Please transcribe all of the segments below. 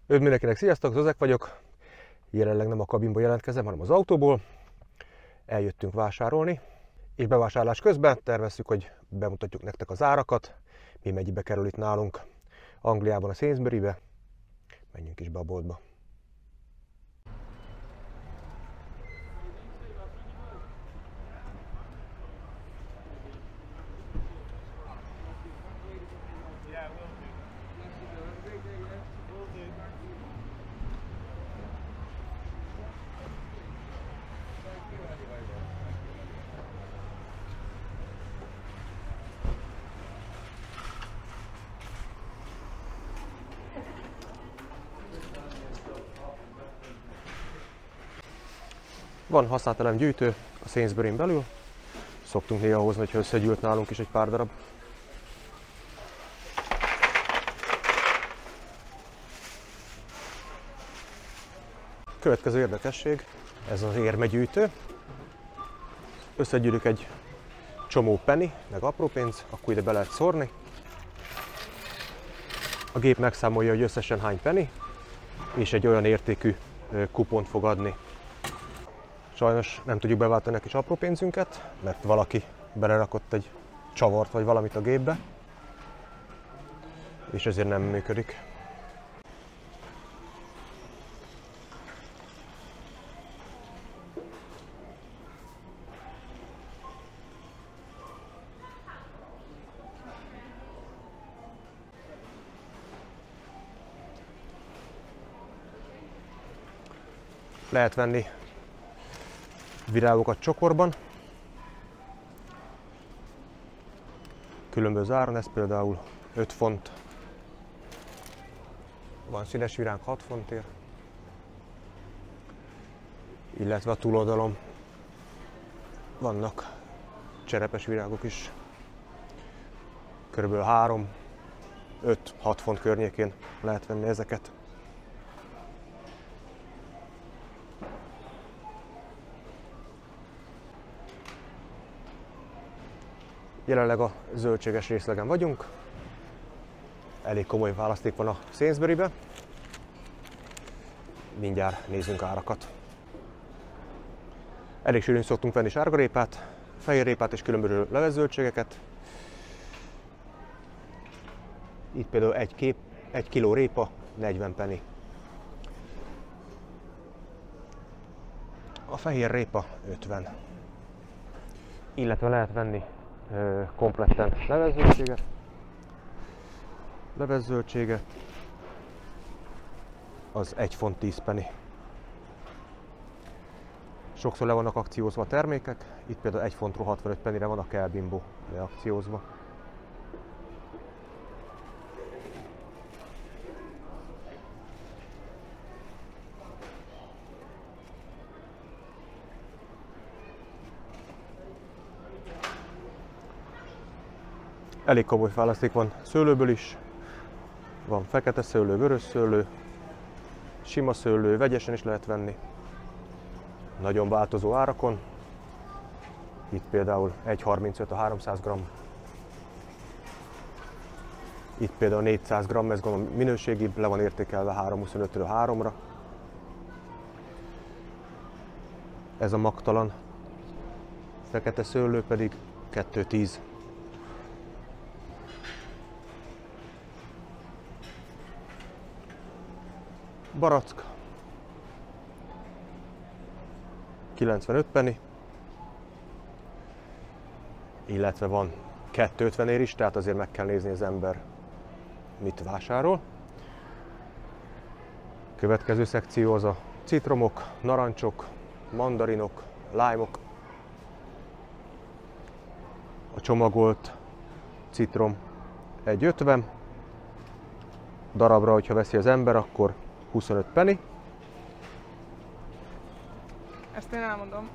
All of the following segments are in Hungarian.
Üdv mindenkinek, sziasztok, Zozek vagyok. Jelenleg nem a kabinból jelentkezem, hanem az autóból. Eljöttünk vásárolni, és bevásárlás közben tervezzük, hogy bemutatjuk nektek az árakat, mi mennyibe kerül itt nálunk Angliában a Sainsburybe. Menjünk is be a boltba. Van használt elemgyűjtő a Sainsburyn belül. Szoktunk néha hozni, hogyha összegyűlt nálunk is egy pár darab. Következő érdekesség, ez az érmegyűjtő. Összegyűjtünk egy csomó penny, meg apró pénz, akkor ide be lehet szórni. A gép megszámolja, hogy összesen hány penny, és egy olyan értékű kupont fog adni. Sajnos nem tudjuk beváltani a kis apró pénzünket, mert valaki belerakott egy csavart vagy valamit a gépbe, és ezért nem működik. Lehet venni virágokat csokorban, különböző áron, ez például 5 font, van színes virág 6 fontért, illetve a túloldalon vannak cserepes virágok is, körülbelül 3-5-6 font környékén lehet venni ezeket. Jelenleg a zöldséges részlegen vagyunk. Elég komoly választék van a Sainsburybe. Mindjárt nézzünk árakat. Elég sűrűn szoktunk venni sárgarépát, fehérrépát és különböző levezzöldségeket. Itt például egy kiló répa 40 penny. A fehér répa 50. Illetve lehet venni kompletten levezzöldséget, az 1 font 10 penny. Sokszor le vannak akciózva a termékek, itt például 1 fontról 65 pennyre van a Kell Bimbo leakciózva. Elég komoly választék van szőlőből is, van fekete szőlő, vörös szőlő, sima szőlő, vegyesen is lehet venni, nagyon változó árakon. Itt például 1,35 a 300 g, itt például 400 g, ez gondolom minőségibb, le van értékelve 3,25-ről 3-ra. Ez a magtalan fekete szőlő pedig 2,10. Barack 95 penny, illetve van 2,50-ér is, tehát azért meg kell nézni az ember mit vásárol. Következő szekció az a citromok, narancsok, mandarinok, lájmok. A csomagolt citrom 1,50, darabra, hogyha veszi az ember, akkor 25 penny. Ezt én elmondom.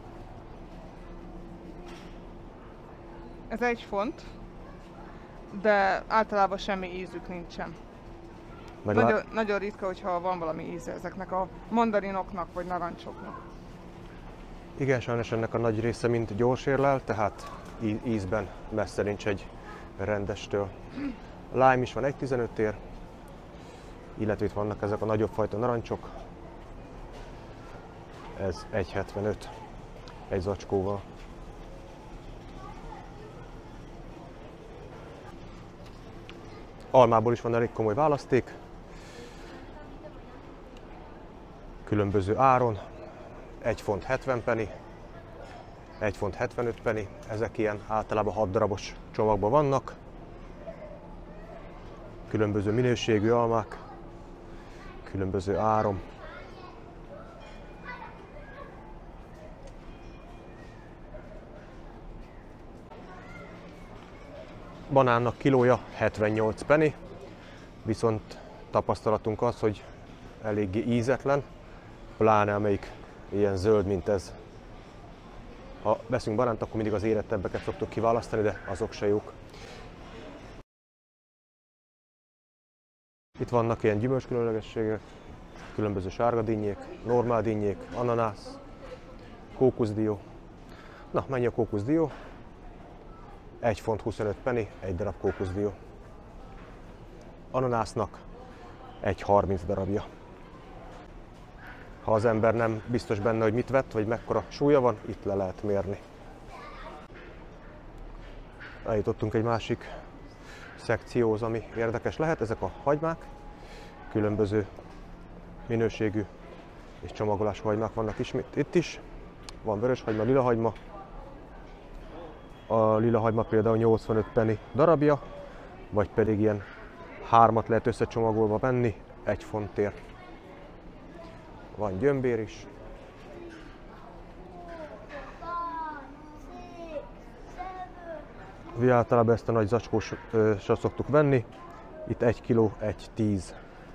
Ez 1 font, de általában semmi ízük nincsen. Nagyon ritka, hogyha van valami íze ezeknek a mandarinoknak vagy narancsoknak. Igen, sajnos ennek a nagy része mind gyorsérlel, tehát ízben messze nincs egy rendestől. A lime is van 1,15-ért, illetve itt vannak ezek a nagyobb fajta narancsok. Ez 1,75 egy zacskóval. Almából is van elég komoly választék. Különböző áron. 1 font 70 penny, 1 font 75 penny. Ezek ilyen általában 6 darabos csomagban vannak. Különböző minőségű almák, különböző áron. Banánnak kilója 78 penny, viszont tapasztalatunk az, hogy eléggé ízetlen, pláne amelyik ilyen zöld, mint ez. Ha veszünk banánt, akkor mindig az érettebbeket szoktuk kiválasztani, de azok se jók. Itt vannak ilyen gyümölcskülönlegességek, különböző sárga dinnyék, normál dinnyék, ananász, kókuszdió. Na, mennyi a kókuszdió? 1 font 25 penny, egy darab kókuszdió. Ananásznak 1,30 darabja. Ha az ember nem biztos benne, hogy mit vett, vagy mekkora súlya van, itt le lehet mérni. Eljutottunk egy másik szekcióhoz, ami érdekes lehet. Ezek a hagymák, különböző minőségű és csomagolású hagymák vannak ismét itt is. Van vöröshagyma, lilahagyma. A lilahagyma például 85 penny darabja, vagy pedig ilyen 3-at lehet összecsomagolva venni 1 fontért. Van gyömbér is. Mi általában ezt a nagy zacskósat szoktuk venni. Itt 1 kg, 1,10.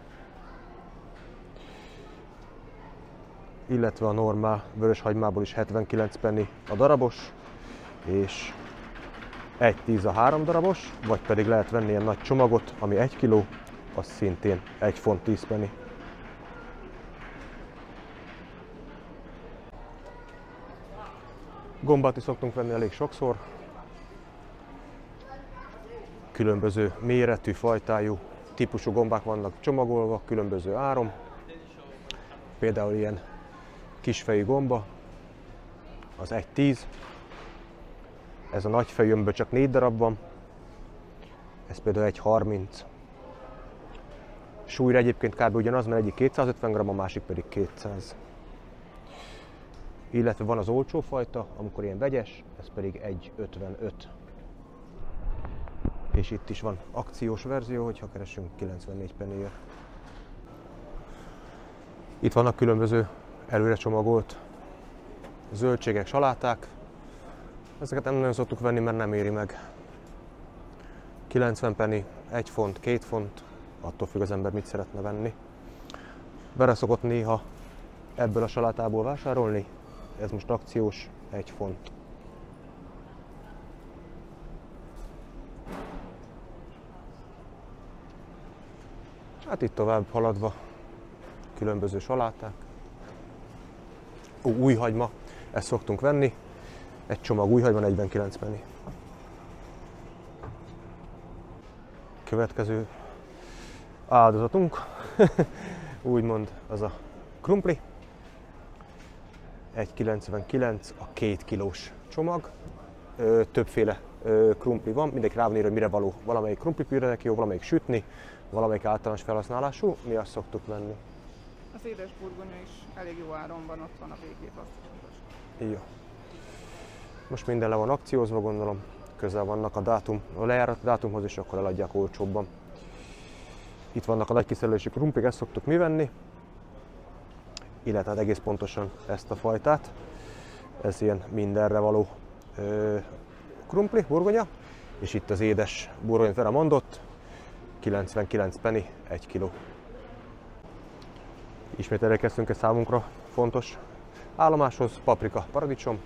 Illetve a normál vöröshagymából is 79 penny a darabos, és 1,10 a 3 darabos, vagy pedig lehet venni ilyen nagy csomagot, ami 1 kg, az szintén 1 font 10 penny. Gombát is szoktunk venni elég sokszor. Különböző méretű, fajtájú, típusú gombák vannak csomagolva, különböző áron. Például ilyen kisfejű gomba, az 1,10. Ez a nagyfejűmből csak 4 darab van. Ez például 1,30. Súlyra egyébként kb. Ugyanaz, mert egyik 250 g, a másik pedig 200. Illetve van az olcsó fajta, amikor ilyen vegyes, ez pedig 1,55. És itt is van akciós verzió, hogyha keresünk 94 pennyért. Itt vannak különböző előre csomagolt zöldségek, saláták. Ezeket nem nagyon szoktuk venni, mert nem éri meg. 90 penny, 1 font, 2 font, attól függ az ember mit szeretne venni. Bele szokott néha ebből a salátából vásárolni, ez most akciós, 1 font. Hát itt tovább haladva különböző saláták. Új hagyma, ezt szoktunk venni. Egy csomag új hagyma 49 penny. Következő áldozatunk, úgymond az a krumpli. 1,99 a 2 kilós csomag. Többféle krumpli van, mindenki rá van írva, hogy mire való. Valamelyik krumplipűrének jó, valamelyik sütni, valamelyik általános felhasználású. Mi azt szoktuk venni. Az édes burgonya is elég jó áron van, ott van a végét, azt is. Jó. Most minden le van akciózva, gondolom. Közel vannak a lejárat dátumhoz, és akkor eladják olcsóbban. Itt vannak a nagy kiszerelési krumplik, ezt szoktuk mi venni. Illetve hát egész pontosan ezt a fajtát. Ez ilyen mindenre való krumpli, burgonya. És itt az édes burgonyt vele mondott. 99 penny, 1 kg. Ismét elérkeztünk egy számunkra fontos állomáshoz, paprika, paradicsom.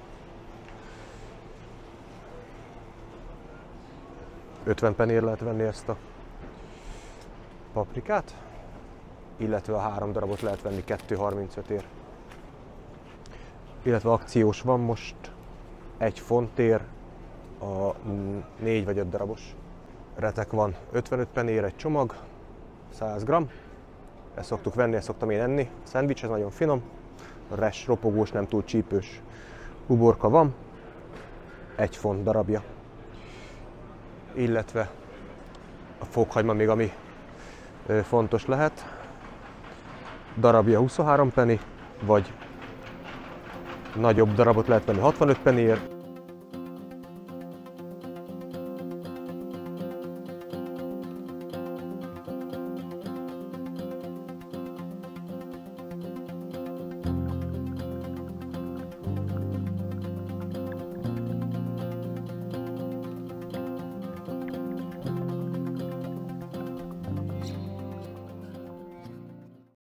50 pennyért lehet venni ezt a paprikát, illetve a 3 darabot lehet venni 2,35-ért. Illetve akciós van most 1 fontért a 4 vagy 5 darabos. Retek van 55 pennyért egy csomag, 100 g. Ezt szoktuk venni, ezt szoktam én enni. A szendvics, ez nagyon finom. Res, ropogós, nem túl csípős uborka van. 1 font darabja. Illetve a fókhagyma még ami fontos lehet. Darabja 23 penny, vagy nagyobb darabot lehet venni 65 pennyért.